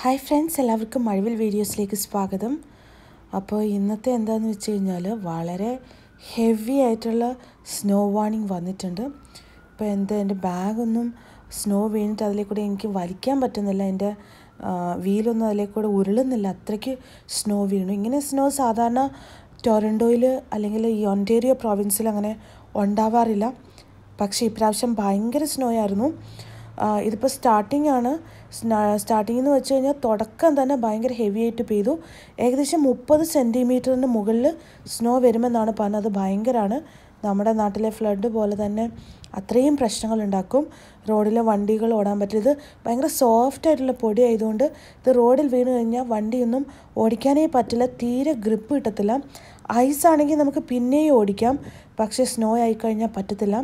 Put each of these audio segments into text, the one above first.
Hi friends, എല്ലാവർക്കും മഴവിൽ വീഡിയോസിലേക്ക് സ്വാഗതം. അപ്പോൾ ഇന്നത്തെ എന്താണെന്ന് വെച്ച് കഴിഞ്ഞാൽ വളരെ ഹെവി ആയിട്ടുള്ള സ്നോ വാർണിംഗ് വന്നിട്ടുണ്ട്. ഇപ്പോൾ എൻ്റെ ബാഗൊന്നും സ്നോ വീണിട്ട് അതിലേക്കൂടെ എനിക്ക് വലിക്കാൻ പറ്റുന്നില്ല. എൻ്റെ വീലൊന്നും അതിലേക്കൂടെ ഉരുളുന്നില്ല, അത്രയ്ക്ക് സ്നോ വീണു. ഇങ്ങനെ സ്നോ സാധാരണ ടൊറൻറ്റോയിൽ അല്ലെങ്കിൽ ഈ ഒൻറ്റേരിയോ പ്രോവിൻസിൽ അങ്ങനെ ഉണ്ടാവാറില്ല. പക്ഷേ ഇപ്രാവശ്യം ഭയങ്കര സ്നോ ആയിരുന്നു. ഇതിപ്പോൾ സ്റ്റാർട്ടിംഗ് എന്ന് വെച്ച് കഴിഞ്ഞാൽ തുടക്കം തന്നെ ഭയങ്കര ഹെവി ആയിട്ട് പെയ്തു. ഏകദേശം 30 സെൻറ്റിമീറ്ററിന് മുകളിൽ സ്നോ വരുമെന്നാണ് പറഞ്ഞത്. അത് ഭയങ്കരമാണ്. നമ്മുടെ നാട്ടിലെ ഫ്ലഡ് പോലെ തന്നെ അത്രയും പ്രശ്നങ്ങളുണ്ടാക്കും. റോഡിലെ വണ്ടികൾ ഓടാൻ പറ്റില്ല. ഇത് ഭയങ്കര സോഫ്റ്റ് ആയിട്ടുള്ള പൊടി ആയതുകൊണ്ട് ഇത് റോഡിൽ വീണ് കഴിഞ്ഞാൽ വണ്ടിയൊന്നും ഓടിക്കാനേ പറ്റില്ല, തീരെ ഗ്രിപ്പ് കിട്ടത്തില്ല. ഐസാണെങ്കിൽ നമുക്ക് പിന്നെയും ഓടിക്കാം, പക്ഷേ സ്നോ ആയിക്കഴിഞ്ഞാൽ പറ്റത്തില്ല.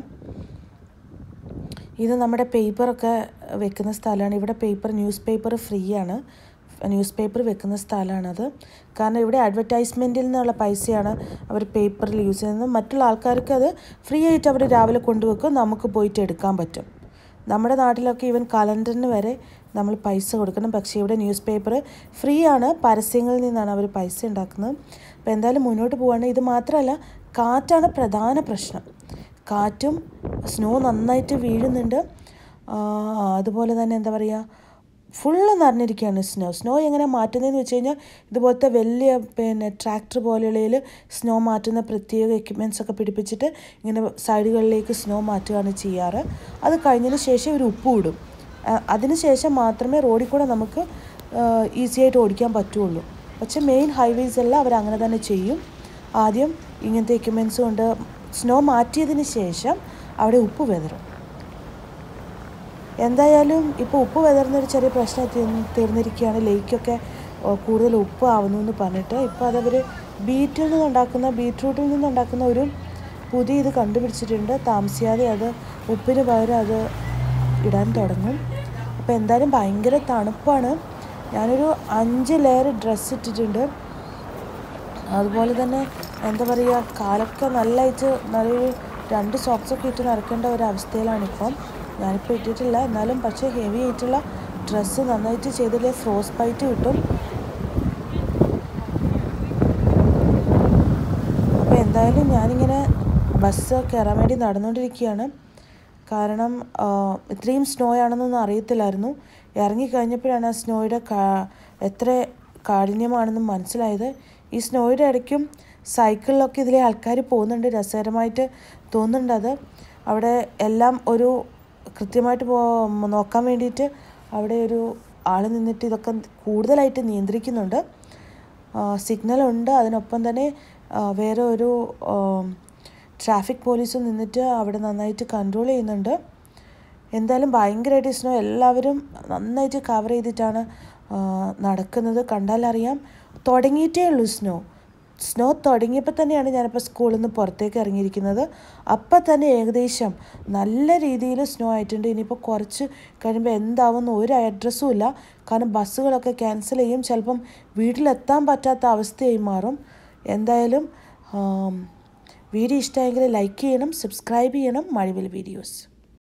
ഇത് നമ്മുടെ പേപ്പറൊക്കെ വെക്കുന്ന സ്ഥലമാണ്. ഇവിടെ ന്യൂസ് പേപ്പർ ഫ്രീ ആണ്. ന്യൂസ് പേപ്പർ വെക്കുന്ന സ്ഥലമാണത്. കാരണം ഇവിടെ അഡ്വർടൈസ്മെൻറ്റിൽ നിന്നുള്ള പൈസയാണ് അവർ പേപ്പറിൽ യൂസ് ചെയ്യുന്നത്. മറ്റുള്ള ആൾക്കാർക്ക് അത് ഫ്രീ ആയിട്ട് അവർ രാവിലെ കൊണ്ടുവെക്കും, നമുക്ക് പോയിട്ട് എടുക്കാൻ പറ്റും. നമ്മുടെ നാട്ടിലൊക്കെ ഈവൻ കലണ്ടറിന് വരെ നമ്മൾ പൈസ കൊടുക്കണം. പക്ഷേ ഇവിടെ ന്യൂസ് പേപ്പർ ഫ്രീ ആണ്. പരസ്യങ്ങളിൽ നിന്നാണ് അവർ പൈസ ഉണ്ടാക്കുന്നത്. അപ്പോൾ എന്തായാലും മുന്നോട്ട് പോവുകയാണ്. ഇത് മാത്രമല്ല, കാറ്റാണ് പ്രധാന പ്രശ്നം. കാറ്റും സ്നോ നന്നായിട്ട് വീഴുന്നുണ്ട്. അതുപോലെ തന്നെ എന്താ പറയുക, ഫുള്ള് നിറഞ്ഞിരിക്കുകയാണ് സ്നോ എങ്ങനെ മാറ്റുന്നതെന്ന് വെച്ച് കഴിഞ്ഞാൽ ഇതുപോലത്തെ വലിയ ട്രാക്ടർ പോലെയുള്ളതിൽ സ്നോ മാറ്റുന്ന പ്രത്യേക എക്യുപ്മെൻറ്റ്സൊക്കെ പിടിപ്പിച്ചിട്ട് ഇങ്ങനെ സൈഡുകളിലേക്ക് സ്നോ മാറ്റുകയാണ് ചെയ്യാറ്. അത് കഴിഞ്ഞതിന് ശേഷം ഒരു ഉപ്പ് ഇടും. അതിന് ശേഷം മാത്രമേ റോഡിൽ കൂടെ നമുക്ക് ഈസി ആയിട്ട് ഓടിക്കാൻ പറ്റുള്ളൂ. പക്ഷേ മെയിൻ ഹൈവേസ് എല്ലാം അവർ അങ്ങനെ തന്നെ ചെയ്യും. ആദ്യം ഇങ്ങനത്തെ എക്യുപ്മെൻറ്റ്സ് കൊണ്ട് സ്നോ മാറ്റിയതിന് ശേഷം അവിടെ ഉപ്പ് വെതറും. എന്തായാലും ഇപ്പോൾ ഉപ്പ് വെതറുന്നൊരു ചെറിയ പ്രശ്നം തീർന്നിരിക്കുകയാണ്. ലേക്കൊക്കെ കൂടുതൽ ഉപ്പ് ആവുന്നു എന്ന് പറഞ്ഞിട്ട് ഇപ്പോൾ അതവർ ബീറ്റ്റൂട്ടിൽ നിന്നുണ്ടാക്കുന്ന ഒരു പുതിയ ഇത് കണ്ടുപിടിച്ചിട്ടുണ്ട്. താമസിയാതെ അത് ഉപ്പിന് പകരം അത് ഇടാൻ തുടങ്ങും. അപ്പോൾ എന്തായാലും ഭയങ്കര തണുപ്പാണ്. ഞാനൊരു 5 ലെയർ ഡ്രസ്സ് ഇട്ടിട്ടുണ്ട്. അതുപോലെ തന്നെ എന്താ പറയുക, കാലൊക്കെ നല്ലൊരു 2 സോക്സൊക്കെ ഇട്ട് നടക്കേണ്ട ഒരവസ്ഥയിലാണിപ്പം. ഞാനിപ്പോൾ ഇട്ടിട്ടില്ല, എന്നാലും പക്ഷേ ഹെവി ആയിട്ടുള്ള ഡ്രസ്സ് നന്നായിട്ട് ചെയ്തില്ലേ ഫ്രോസ്റ്റ് ബൈറ്റ് കിട്ടും. അപ്പോൾ എന്തായാലും ഞാനിങ്ങനെ ബസ് കയറാൻ വേണ്ടി നടന്നുകൊണ്ടിരിക്കുകയാണ്. കാരണം ഇത്രയും സ്നോ ആണെന്നൊന്നും അറിയത്തില്ലായിരുന്നു. ഇറങ്ങിക്കഴിഞ്ഞപ്പോഴാണ് ആ സ്നോയുടെ എത്ര കാഠിന്യമാണെന്ന് മനസ്സിലായത്. ഈ സ്നോയുടെ ഇടയ്ക്കും സൈക്കിളിലൊക്കെ ഇതിലെ ആൾക്കാർ പോകുന്നുണ്ട്. രസകരമായിട്ട് തോന്നുന്നുണ്ട്. അത് അവിടെ എല്ലാം ഒരു കൃത്യമായിട്ട് നോക്കാൻ വേണ്ടിയിട്ട് അവിടെ ഒരു ആൾ നിന്നിട്ട് ഇതൊക്കെ കൂടുതലായിട്ട് നിയന്ത്രിക്കുന്നുണ്ട്. സിഗ്നലുണ്ട്. അതിനൊപ്പം തന്നെ വേറെ ഒരു ട്രാഫിക് പോലീസും നിന്നിട്ട് അവിടെ നന്നായിട്ട് കൺട്രോൾ ചെയ്യുന്നുണ്ട്. എന്തായാലും ഭയങ്കരമായിട്ട് സ്നോ എല്ലാവരും നന്നായിട്ട് കവർ ചെയ്തിട്ടാണ് നടക്കുന്നത്. കണ്ടാലറിയാം, തുടങ്ങിയിട്ടേ ഉള്ളൂ സ്നോ തുടങ്ങിയപ്പോൾ തന്നെയാണ് ഞാനിപ്പോൾ സ്കൂളിൽ നിന്ന് പുറത്തേക്ക് ഇറങ്ങിയിരിക്കുന്നത്. അപ്പം തന്നെ ഏകദേശം നല്ല രീതിയിൽ സ്നോ ആയിട്ടുണ്ട്. ഇനിയിപ്പോൾ കുറച്ച് കഴിയുമ്പോൾ എന്താവുമെന്ന് ഒരു അഡ്രസ്സും ഇല്ല. കാരണം ബസ്സുകളൊക്കെ ക്യാൻസൽ ചെയ്യും, ചിലപ്പം വീട്ടിലെത്താൻ പറ്റാത്ത അവസ്ഥയായി മാറും. എന്തായാലും വീഡിയോ ഇഷ്ടമായെങ്കിൽ ലൈക്ക് ചെയ്യണം, സബ്സ്ക്രൈബ് ചെയ്യണം. മഴവിൽ വീഡിയോസ്.